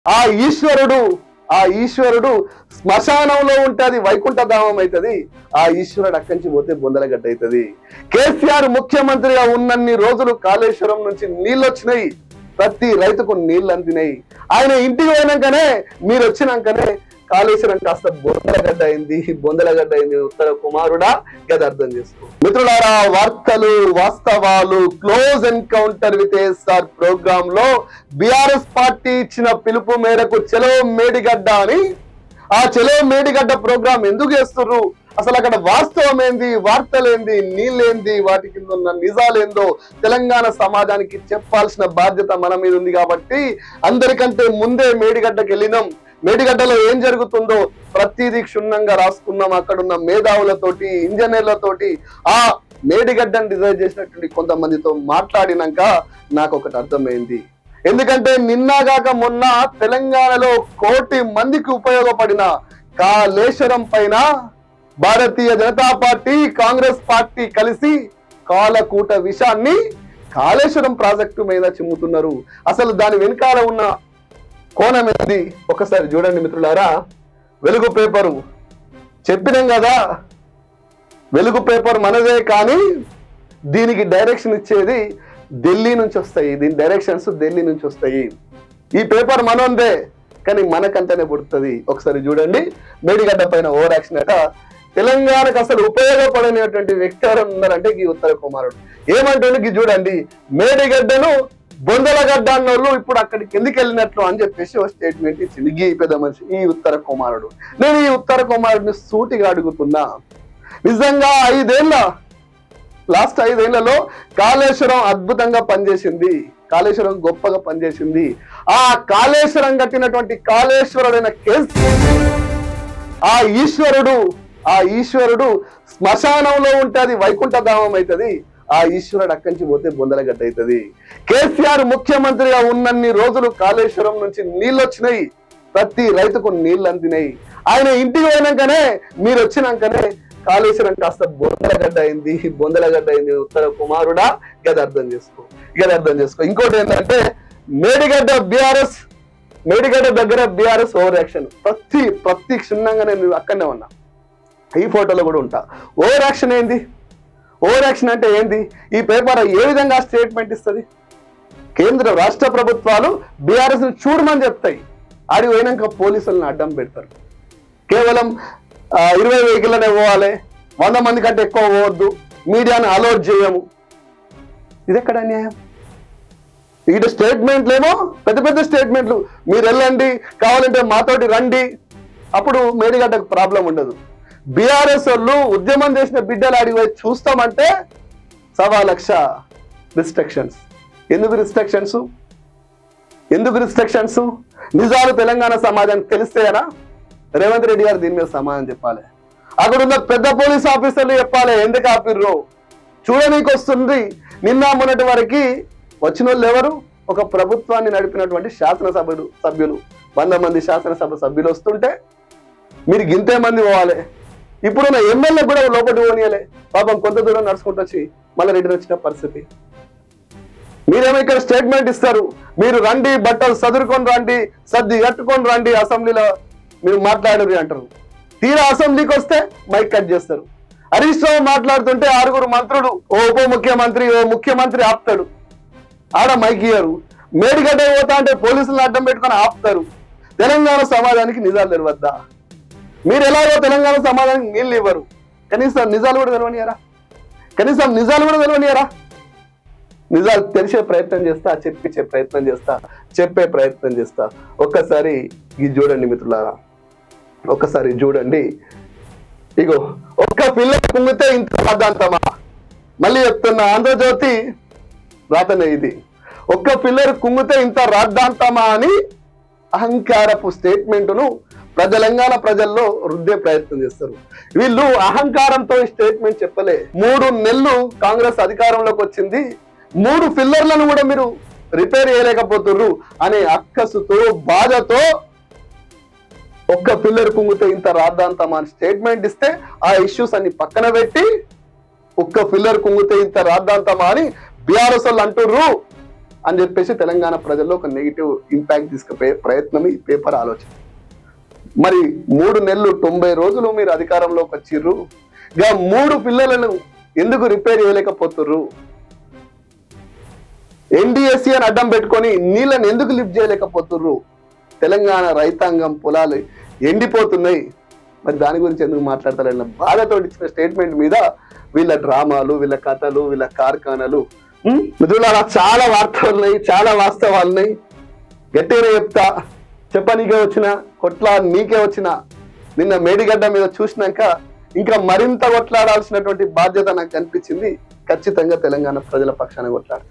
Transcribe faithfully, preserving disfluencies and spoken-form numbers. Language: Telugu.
ఆ ఈశ్వరుడు ఆ ఈశ్వరుడు శ్మశానంలో ఉంటది, వైకుంఠ ధామం అవుతుంది. ఆ ఈశ్వరుడు అక్కడి నుంచి పోతే బొందలగడ్డ అవుతుంది. కేసీఆర్ ముఖ్యమంత్రిగా ఉన్నన్ని రోజులు కాళేశ్వరం నుంచి నీళ్ళు వచ్చినాయి, ప్రతి రైతుకు నీళ్ళు అందినాయి. ఆయన ఇంటికి పోయినాకనే మీరు వచ్చినాకనే కాళేశ్వరం కాస్త బొందలగడ్డ అయింది, బొందలగడ్డ అయింది. ఉత్తర కుమారుడా గది అర్థం చేసుకో. మిత్రులారా, వార్తలు వాస్తవాలు close encounter with SR program లో బిఆర్ఎస్ పార్టీ ఇచ్చిన పిలుపు మేరకు చలో మేడిగడ్డ అని, ఆ చలో మేడిగడ్డ ప్రోగ్రాం ఎందుకు చేస్తుర్రు, అసలు అక్కడ వాస్తవం ఏంది, వార్తలేంది, నీళ్ళేంది, వాటి కింద ఉన్న నిజాలేందో తెలంగాణ సమాజానికి చెప్పాల్సిన బాధ్యత మన మీద ఉంది. కాబట్టి అందరికంటే ముందే మేడిగడ్డకి వెళ్ళినాం. మేడిగడ్డలో ఏం జరుగుతుందో ప్రతిదీ క్షుణ్ణంగా రాసుకున్నాం. అక్కడున్న మేధావులతోటి, ఇంజనీర్లతోటి, ఆ మేడిగడ్డను డిజైన్ చేసినటువంటి కొంతమందితో మాట్లాడినాక నాకు ఒకటి అర్థమైంది. ఎందుకంటే నిన్నగాక మొన్న తెలంగాణలో కోటి మందికి ఉపయోగపడిన కాళేశ్వరం పైన Bharatiya Janata party, Congress party కలిసి కాలకూట విషాన్ని కాళేశ్వరం ప్రాజెక్టు మీద చిమ్ముతున్నారు. అసలు దాని వెనకాల ఉన్న కోణం ఏంది ఒకసారి చూడండి మిత్రులారా. వెలుగు పేపరు చెప్పినాం కదా, వెలుగు పేపర్ మనదే, కానీ దీనికి డైరెక్షన్ ఇచ్చేది ఢిల్లీ నుంచి వస్తాయి, దీని డైరెక్షన్స్ ఢిల్లీ నుంచి వస్తాయి. ఈ పేపర్ మనోందే కానీ మనకంటేనే పుడుతుంది. ఒకసారి చూడండి. మేడిగడ్డ పైన ఓవర్ యాక్షన్ అట. తెలంగాణకు అసలు ఉపయోగపడనేటువంటి వ్యక్తి ఎవరు ఉన్నారంటే ఈ ఉత్తర కుమారుడు. ఏమంటుంది గీ చూడండి, మేడిగడ్డను బొందలగడ్డ అన్నోళ్ళు ఇప్పుడు అక్కడికి ఎందుకు వెళ్ళినట్లు అని చెప్పేసి ఒక స్టేట్మెంట్ ఇచ్చింది గీ పెద్ద మనిషి, ఈ ఉత్తర కుమారుడు. నేను ఈ ఉత్తర కుమారుడిని సూటిగా అడుగుతున్నా, నిజంగా ఐదేళ్ల లాస్ట్ ఐదేళ్లలో కాళేశ్వరం అద్భుతంగా పనిచేసింది, కాళేశ్వరం గొప్పగా పనిచేసింది. ఆ కాళేశ్వరం కట్టినటువంటి కాళేశ్వరుడైన కేసీఆర్, ఆ ఈశ్వరుడు ఆ ఈశ్వరుడు శ్మశానంలో ఉంటది, వైకుంఠ ధామం అవుతుంది. ఆ ఈశ్వరుడు అక్కడి నుంచి పోతే బొందలగడ్డ అవుతుంది. కేసీఆర్ ముఖ్యమంత్రిగా ఉన్నన్ని రోజులు కాళేశ్వరం నుంచి నీళ్ళు వచ్చినాయి, ప్రతి రైతుకు నీళ్ళు అందినాయి. ఆయన ఇంటికి పోయినాకనే మీరు వచ్చినాకనే కాళేశ్వరం కాస్త బొందలగడ్డ అయింది, బొందలగడ్డ అయింది. ఉత్తర కుమారుడా గది అర్థం చేసుకో, గది అర్థం చేసుకో. ఇంకోటి ఏంటంటే మేడిగడ్డ బీఆర్ఎస్, మేడిగడ్డ దగ్గర బీఆర్ఎస్ ఓవర్ యాక్షన్. ప్రతి ప్రతి క్షుణ్ణంగా నేను అక్కడనే ఉన్నా, ఈ ఫోటోలో కూడా ఉంటా. ఓవర్ యాక్షన్ ఏంది, ఓవర్ యాక్షన్ అంటే ఏంది? ఈ పేపర్ ఏ విధంగా స్టేట్మెంట్ ఇస్తుంది? కేంద్ర రాష్ట్ర ప్రభుత్వాలు బీఆర్ఎస్ ని చూడమని చెప్తాయి, ఆడి పోయినాక పోలీసులను అడ్డం పెడతారు. కేవలం ఇరవై వెహికల్లోనే పోవాలి, వంద మంది కంటే ఎక్కువ పోవద్దు, మీడియాను అలౌట్ చేయము. ఇది ఎక్కడ న్యాయం? ఇటు స్టేట్మెంట్లేమో పెద్ద పెద్ద స్టేట్మెంట్లు, మీరు వెళ్ళండి, కావాలంటే మాతోటి రండి, అప్పుడు మేడిగడ్డకు ప్రాబ్లం ఉండదు. బీఆర్ఎస్ వాళ్ళు ఉద్యమం చేసిన బిడ్డలు అడిగి చూస్తామంటే సవా లక్ష రిస్ట్రిక్షన్స్. ఎందుకు రిస్ట్రిక్షన్స్? ఎందుకు రిస్ట్రిక్షన్స్? నిజాలు తెలంగాణ సమాజానికి తెలిస్తేనా? రేవంత్ రెడ్డి గారు దీని మీద సమాధానం చెప్పాలి. అక్కడ ఉన్న పెద్ద పోలీస్ ఆఫీసర్లు చెప్పాలి ఎందుకు ఆపిర్రో. చూడనీకి వస్తుంది. నిన్న మొన్నటి వరకు వచ్చిన వాళ్ళు ఎవరు? ఒక ప్రభుత్వాన్ని నడిపినటువంటి శాసనసభ్యులు సభ్యులు వంద మంది శాసనసభ సభ్యులు వస్తుంటే మీరు గింతే మంది పోవాలి. ఇప్పుడున్న ఎమ్మెల్యే కూడా లోపలికి పోనీయలే, పాపం కొంత దూరం నడుచుకుంటూ వచ్చి మళ్ళీ రిటర్న్ వచ్చిన పరిస్థితి. మీరేమో ఇక్కడ స్టేట్మెంట్ ఇస్తారు, మీరు రండి, బట్టలు సదురుకొని రండి, సర్ది కట్టుకొని రండి, అసెంబ్లీలో మీరు మాట్లాడరు అంటారు. తీరా అసెంబ్లీకి వస్తే మైక్ కట్ చేస్తారు. హరీష్ రావు మాట్లాడుతుంటే ఆరుగురు మంత్రులు, ఓ ఉప ముఖ్యమంత్రి, ఓ ముఖ్యమంత్రి ఆపుతాడు, ఆడ మైక్ ఇయ్యరు. మేడిగడ్డ పోతా అంటే పోలీసులను అడ్డం పెట్టుకొని ఆపుతారు. తెలంగాణ సమాజానికి నిజాలు తెలియద్దా? మీరు ఎలాగో తెలంగాణ సమాజానికి నీళ్ళు ఇవ్వరు, కనీసం నిజాలు కూడా తెలవనియారా? కనీసం నిజాలు కూడా తెలవనియారా? నిజాలు తెలిసే ప్రయత్నం చేస్తా, చెప్పించే ప్రయత్నం చేస్తా, చెప్పే ప్రయత్నం చేస్తా. ఒక్కసారి ఇది చూడండి మిత్రులారా, ఒక్కసారి చూడండి. ఇగో ఒక్క పిల్ల కుంగితే ఇంత రాద్దాంతమా? మళ్ళీ చెప్తున్నా, ఆంధ్రజ్యోతి రాతనే ఇది. ఒక్క పిల్లర్ కుంగితే ఇంత రాద్దాంతమా అని అహంకారపు స్టేట్మెంట్ను తెలంగాణ ప్రజల్లో రుద్దే ప్రయత్నం చేస్తారు. వీళ్ళు అహంకారంతో స్టేట్మెంట్ చెప్పలే. మూడు నెలలు కాంగ్రెస్ అధికారంలోకి వచ్చింది, మూడు ఫిల్లర్లను కూడా మీరు రిపేర్ చేయలేకపోతుర్రు అనే అక్కసుతో, బాధతో ఒక్క పిల్లర్ కుంగితే ఇంత రాద్దాంతమా అని స్టేట్మెంట్ ఇస్తే ఆ ఇష్యూస్ అన్ని పక్కన పెట్టి ఒక్క పిల్లర్ కుంగితే ఇంత రాద్దాంతమా అని బీఆర్ఎస్ వాళ్ళు అంటుర్రు. అని చెప్పేసి తెలంగాణ ప్రజల్లో ఒక నెగిటివ్ ఇంపాక్ట్ తీసుకుపోయే ప్రయత్నం ఈ పేపర్ ఆలోచన. మరి మూడు నెలలు తొంభై రోజులు మీరు అధికారంలోకి వచ్చిర్రు, గా మూడు పిల్లలను ఎందుకు రిపేర్ చేయలేకపోతుర్రు? ఎన్డిఎస్సి అని అడ్డం పెట్టుకొని నీళ్ళని ఎందుకు లిఫ్ట్ చేయలేకపోతుర్రు? తెలంగాణ రైతాంగం పొలాలు ఎండిపోతున్నాయి, మరి దాని గురించి ఎందుకు మాట్లాడతారన్న బాధతో ఇచ్చిన స్టేట్మెంట్ మీద వీళ్ళ డ్రామాలు, వీళ్ళ కథలు, వీళ్ళ కార్ఖానాలు. మిత్రులారా, చాలా వార్తలు ఉన్నాయి, చాలా వాస్తవాలు ఉన్నాయి. గట్టిగా చెప్తా, చెప్పనీకే వచ్చిన కొట్లా నీకే వచ్చిన. నిన్న మేడిగడ్డ మీద చూసినాక ఇంకా మరింత కొట్లాడాల్సినటువంటి బాధ్యత నాకు అనిపించింది. ఖచ్చితంగా తెలంగాణ ప్రజల పక్షాన కొట్లాడు.